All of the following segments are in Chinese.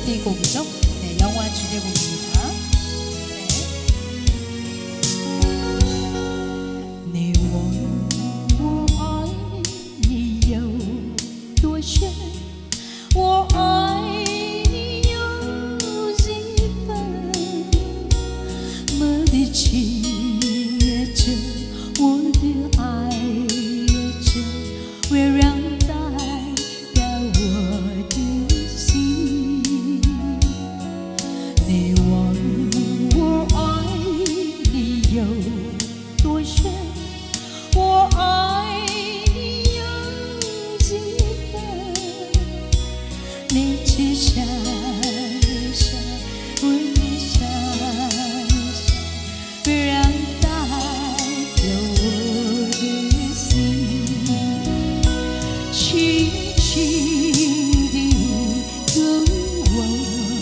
디즈니곡이죠. 네, 영화 주제곡입니다. 你问我爱你有多深，我爱你有几分？我的情也真，我的爱也真，会让代表我的心。你问我爱你有多深？我爱你有几分？你只想一想，我的想一想，会让代表我的心，轻轻地跟我，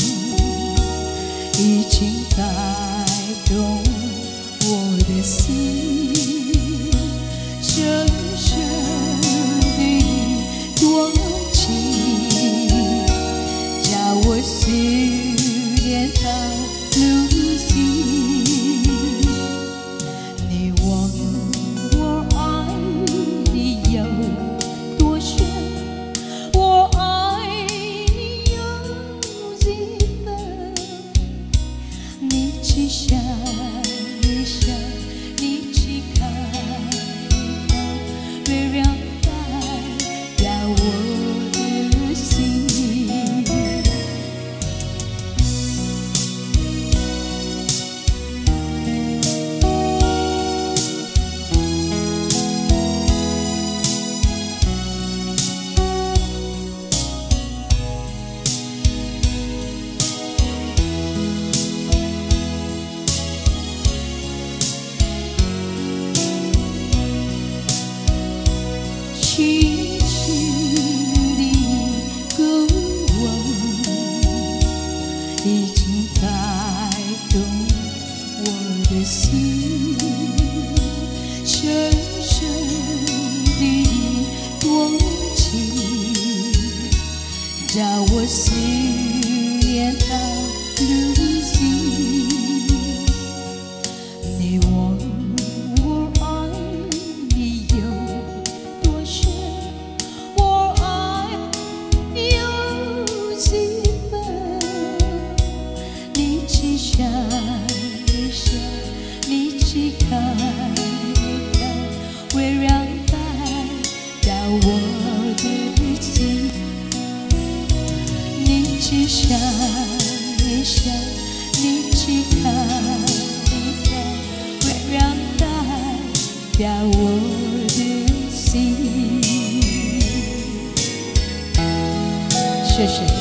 已经带动我的心。深深的一段情，叫我思念到如今。你问我爱你有多深，我爱你有几分？你只想一想，你只看一看，会让代表我的心。轻轻地跟我，已经带动我的心。深深的一段情，叫我思念到如今。你问我爱你有多深，我爱有几分？你只想一想，你只看一看，会让代表我的心。你只想一想，你只看一看，会让代表我的心。谢谢。